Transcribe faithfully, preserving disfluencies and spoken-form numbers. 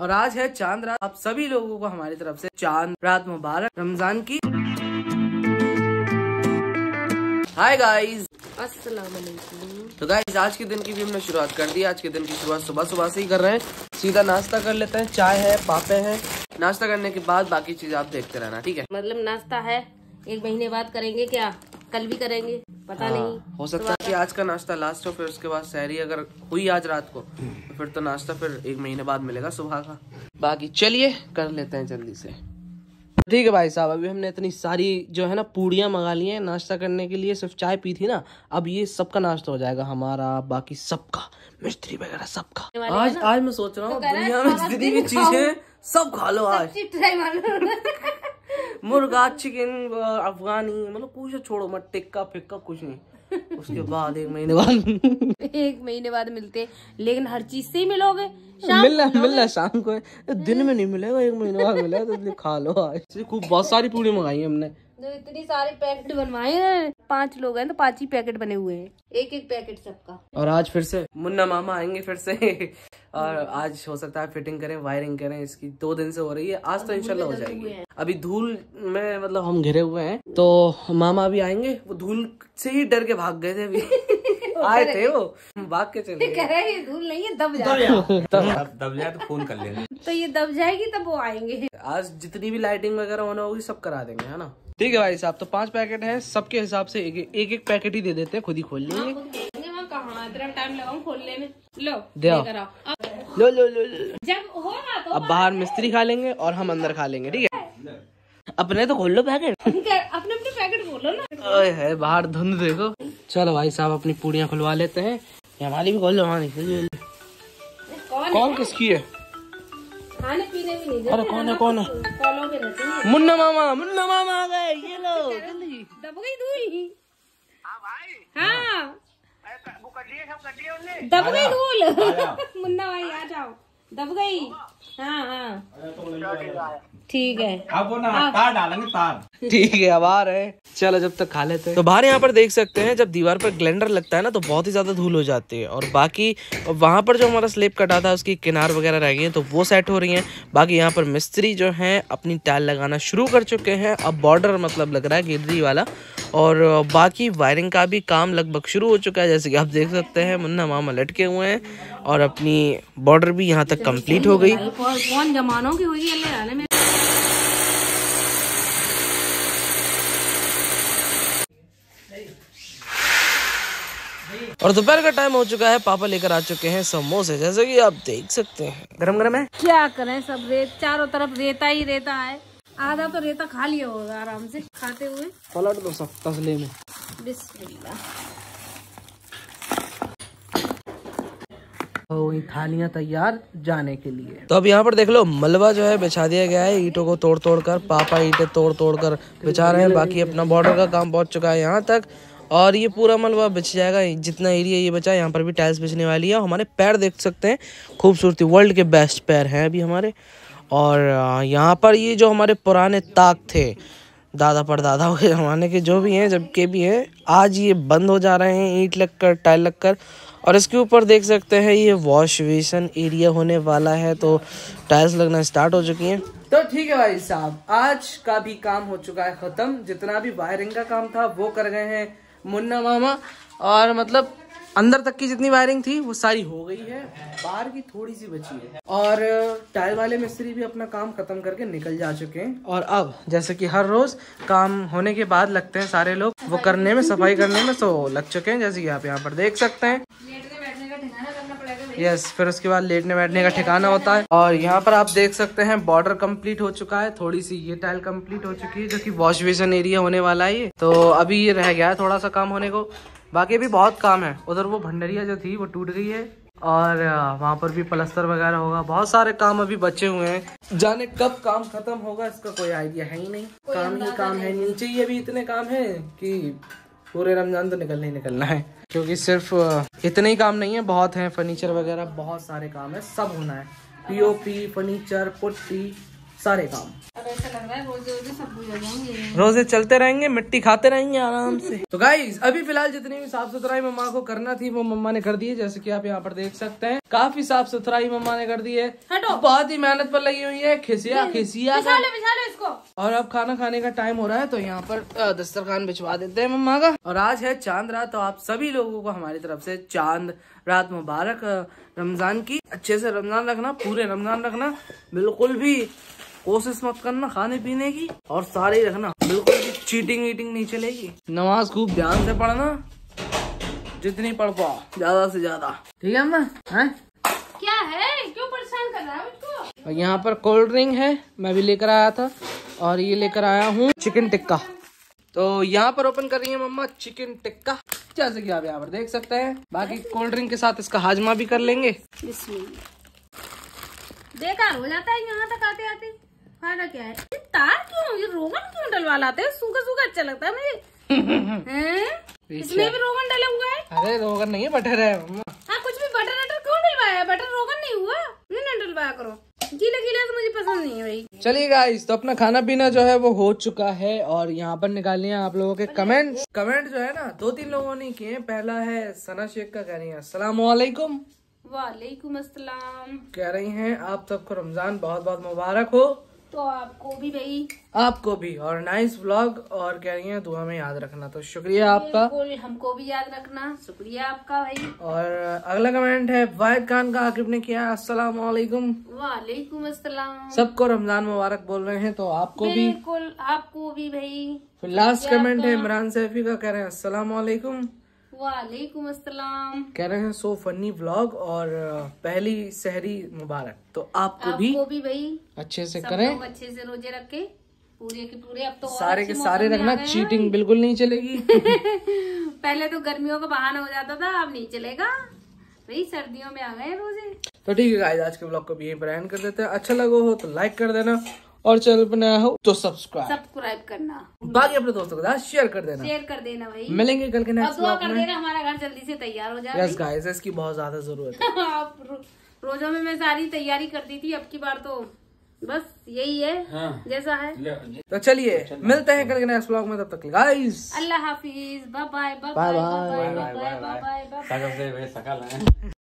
और आज है चांद रात। आप सभी लोगों को हमारी तरफ से चांद रात मुबारक, रमजान की। हाय गाइस, अस्सलाम वालेकुम। तो गाइस आज के दिन की भी हमने शुरुआत कर दी। आज के दिन की शुरुआत सुबह सुबह से ही कर रहे हैं। सीधा नाश्ता कर लेते हैं, चाय है, पापे हैं। नाश्ता करने के बाद बाकी चीज आप देखते रहना, ठीक है। मतलब नाश्ता है एक महीने बाद करेंगे क्या, कल भी करेंगे पता हाँ, नहीं। हो सकता है कि आज का नाश्ता लास्ट हो, फिर उसके बाद सहरी अगर हुई आज रात को तो फिर तो नाश्ता फिर एक महीने बाद मिलेगा सुबह का। बाकी चलिए कर लेते हैं जल्दी से। ठीक है भाई साहब, अभी हमने इतनी सारी जो है ना पूड़ियाँ मंगा ली हैं नाश्ता करने के लिए। सिर्फ चाय पी थी ना, अब ये सबका नाश्ता हो जाएगा, हमारा, बाकी सबका, मिस्त्री वगैरह सबका। आज आज मैं सोच रहा हूँ दुनिया में जितनी भी चीजें सब खा लो आज। मुर्गा, चिकन, अफगानी, मतलब कुछ छोड़ो मत, टिक्का फिक्का कुछ नहीं। उसके बाद एक महीने बाद एक महीने बाद मिलते, लेकिन हर चीज से ही मिलोगे। मिलना मिलना शाम को, दिन में नहीं मिलेगा, एक महीने बाद मिलेगा, तो इसलिए खा लो आज। खूब बहुत सारी पूरी मंगाई हमने, तो इतनी सारे पैकेट बनवाए हैं। पांच लोग हैं तो पांच ही पैकेट बने हुए हैं, एक एक पैकेट सबका। और आज फिर से मुन्ना मामा आएंगे फिर से और आज हो सकता है फिटिंग करें, वायरिंग करें। इसकी दो दिन से हो रही है, आज तो इंशाल्लाह हो जाएगी। अभी धूल में मतलब हम घिरे हुए हैं, तो मामा अभी आएंगे। वो धूल से ही डर के भाग गए थे अभी आए थे वो, भाग के चले कह रहे हैं ये धूल नहीं है, दब जाए दब जाए तो फोन कर लेना। तो ये दब जाएगी तब वो आएंगे। आज जितनी भी लाइटिंग वगैरह होना होगी सब करा देंगे, है ना। ठीक है भाई साहब, तो पांच पैकेट है, सबके हिसाब से एक एक, एक पैकेट ही दे देते हैं, खुद ही खोल लेंगे। कहाँ इतना टाइम लगाऊं खोलने में। लो दे आओ। लो लो लो लो। जब हो ना तो अब बाहर मिस्त्री खा लेंगे और हम अंदर खा लेंगे, ठीक है। अपने तो खोल लो पैकेट, अपने अपने पैकेट खोलो ना। ओए है बाहर धुंध देखो। चलो भाई साहब अपनी पूड़ियाँ खुलवा लेते हैं। हमारी भी खोल लो, हमारी कौन कौन किसकी है? खाने पीने भी नहीं। अरे कौन है कौन है? फॉलो के रहते मुन्ना मामा, मुन्ना मामा आ गए, ये लो जल्दी। दब गई धूल। हाँ भाई, हाँ सब दब गई धूल। मुन्ना भाई आ जाओ, दब गई। हाँ हाँ ठीक है, अब वो ना तार डालेंगे, तार। ठीक है अब आ रहे हैं, चलो जब तक खा लेते हैं। तो बाहर यहाँ पर देख सकते हैं, जब दीवार पर ग्लेंडर लगता है ना तो बहुत ही ज्यादा धूल हो जाती है। और बाकी वहाँ पर जो हमारा स्लेब कटा था उसकी किनार वगैरह रह गई है, तो वो सेट हो रही हैं। बाकी यहाँ पर मिस्त्री जो हैं अपनी टाइल लगाना शुरू कर चुके हैं। अब बॉर्डर मतलब लग रहा है गिररी वाला, और बाकी वायरिंग का भी काम लगभग शुरू हो चुका है। जैसे कि आप देख सकते हैं मुन्ना मामा लटके हुए हैं और अपनी बॉर्डर भी यहाँ तक कंप्लीट हो गई। कौन जमानों की हुई है में। और दोपहर का टाइम हो चुका है, पापा लेकर आ चुके हैं समोसे, जैसे कि आप देख सकते हैं गरम गरम है। क्या करें, सब रेत, चारों तरफ रेता ही रेता है। आधा तो रेता खा लिया होगा आराम से खाते हुए। पलट दो सब तसले में। बिस्मिल्लाह। तो थालियां तैयार जाने के लिए। तो अब यहाँ पर देख लो मलबा जो है बिछा दिया गया है, ईंटों को तोड़ तोड़ कर। पापा ईंटें तोड़ तोड़ कर बिछा रहे हैं। बाकी अपना बॉर्डर का काम पहुंच चुका है यहाँ तक, और ये पूरा मलबा बिछ जाएगा। जितना एरिया ये बचा है यहाँ पर भी टाइल्स बिछने वाली है। हमारे पैर देख सकते हैं, खूबसूरती, वर्ल्ड के बेस्ट पैर हैं अभी हमारे। और यहाँ पर ये जो हमारे पुराने ताक थे, दादा परदादाओं के ज़माने के जो भी हैं, जब के भी हैं, आज ये बंद हो जा रहे हैं, ईंट लगकर, टाइल लगकर। और इसके ऊपर देख सकते हैं ये वॉश बेसिन एरिया होने वाला है, तो टाइल्स लगना स्टार्ट हो चुकी हैं। तो ठीक है भाई साहब, आज का भी काम हो चुका है ख़त्म। जितना भी वायरिंग का काम था वो कर गए हैं मुन्ना मामा, और मतलब अंदर तक की जितनी वायरिंग थी वो सारी हो गई है, बाहर की थोड़ी सी बची है। और टाइल वाले मिस्त्री भी अपना काम खत्म करके निकल जा चुके हैं। और अब जैसे कि हर रोज काम होने के बाद लगते हैं सारे लोग वो करने में, सफाई करने में, तो लग चुके हैं, जैसे कि आप यहाँ पर देख सकते हैं। यस, फिर उसके बाद लेटने बैठने का ठिकाना होता है। और यहाँ पर आप देख सकते हैं बॉर्डर कंप्लीट हो चुका है, थोड़ी सी ये टाइल कंप्लीट हो चुकी है, जो कि वॉश बेसिन एरिया होने वाला है ये। तो अभी ये रह गया है थोड़ा सा काम होने को, बाकी भी बहुत काम है। उधर वो भंडरिया जो थी वो टूट गई है, और वहाँ पर भी प्लास्टर वगैरह होगा। बहुत सारे काम अभी बचे हुए हैं, जाने कब काम खत्म होगा इसका कोई आइडिया है ही नहीं। काम ही काम है, नीचे ही अभी इतने काम है कि पूरे रमजान तो निकलना ही निकलना है, क्योंकि सिर्फ इतने ही काम नहीं है, बहुत है। फर्नीचर वगैरह बहुत सारे काम है, सब होना है। पीओपी, फर्नीचर, पुट्टी, सारे काम। ऐसा लग रहा है रोजे रोजे सब बुझ जाएंगे, रोजे चलते रहेंगे, मिट्टी खाते रहेंगे आराम से। तो गाइस अभी फिलहाल जितनी भी साफ सुथराई मम्मा को करना थी वो मम्मा ने कर दी है, जैसे कि आप यहाँ पर देख सकते हैं। काफी साफ सुथराई मम्मा ने कर दी है, बहुत ही मेहनत पर लगी हुई है, खिसिया खिसिया बिछा लो, बिछा लो इसको। और अब खाना खाने का टाइम हो रहा है, तो यहाँ पर दस्तरखान बिछवा देते हैं मम्मा का। और आज है चांद रात, तो आप सभी लोगों को हमारी तरफ से चांद रात मुबारक। रमजान की अच्छे से रमजान रखना, पूरे रमजान रखना, बिल्कुल भी कोशिश मत करना खाने पीने की, और सारे ही रखना, बिल्कुल भी चीटिंग वीटिंग नहीं चलेगी। नमाज खूब ध्यान से पढ़ना, जितनी पढ़ पाओ ज्यादा से ज्यादा, ठीक है अम्मा? हैं क्या है, क्यों परेशान कर रहा है मुझको? और यहाँ पर कोल्ड ड्रिंक है, मैं भी लेकर आया था, और ये लेकर आया हूँ चिकन टिक्का। तो यहाँ पर ओपन कर रही है मम्मा चिकन टिक्का, जैसे कि आप यहाँ पर देख सकते हैं। बाकी कोल्ड ड्रिंक के साथ इसका हाजमा भी कर लेंगे। बेकार हो जाता है यहाँ तक आते आते, फायदा क्या है? तार क्यों, ये रोगन क्यों डलवा लाते हैं? सूखा सूखा अच्छा लगता है मुझे। इसमें भी रोगन डला हुआ है? अरे रोगन नहीं है, बटर है मम्मा। हाँ कुछ भी, बटर वटर क्यों डलवाया? बटर रोगन नहीं हुआ, नहीं डलवाया करो, गीला गीला तो मुझे पसंद नहीं है भाई। चलिए गाइस, तो अपना खाना पीना जो है वो हो चुका है, और यहाँ पर निकाल लिया आप लोगों के कमेंट। कमेंट जो है ना दो तीन लोगों ने किए। पहला है सना शेख का, कह रही है अस्सलाम वालेकुम। वालेकुम अस्सलाम। कह रही हैं आप सबको रमजान बहुत बहुत मुबारक हो। तो आपको भी भाई, आपको भी, और नाइस व्लॉग, और कह रही हैं दुआ में याद रखना। तो शुक्रिया आपका, बिल्कुल हमको भी याद रखना, शुक्रिया आपका भाई। और अगला कमेंट है वाहिद खान का, आकिब ने किया अस्सलाम वालेकुम। वालेकुम अस्सलाम। सबको रमजान मुबारक बोल रहे हैं, तो आपको भी, बिल्कुल आपको भी भाई। फिर लास्ट कमेंट है इमरान सैफी का, कह रहे हैं अस्सलाम वालेकुम। वालेकुम अस्सलाम। कह रहे हैं सो फनी व्लॉग और पहली सहरी मुबारक। तो आपको भी, आपको भी भाई अच्छे से सब करें, लोग अच्छे से रोजे रखे, पूरे के पूरे। अब तो और सारे के अच्छे सारे मौसम में रखना, आ गए हैं। चीटिंग बिल्कुल नहीं चलेगी। पहले तो गर्मियों का बहाना हो जाता था, अब नहीं चलेगा भाई, सर्दियों में आ गए रोजे। तो ठीक है गाइस, आज के ब्लॉग को भी यहीं पर एंड कर देते हैं। अच्छा लगा हो तो लाइक कर देना, और चैनल पर नया हो तो सब्सक्राइब सब्सक्राइब करना, बाकी अपने दोस्तों के साथ शेयर कर देना। शेयर कर देना भाई। मिलेंगे कल के और नेक्स्ट दुआ ब्लॉग कर में। देना हमारा घर जल्दी से तैयार हो जाए। यस गाइस, इसकी बहुत ज्यादा जरूरत है। आप रो, रोजों में मैं सारी तैयारी करती थी, अब की बार तो बस यही है। हाँ। जैसा है। तो चलिए मिलते हैं कल के नेक्स्ट ब्लॉग में, तब तक गाइस अल्लाह हाफिज, bye bye bye bye bye bye bye bye bye bye. सकल से वे सकल है।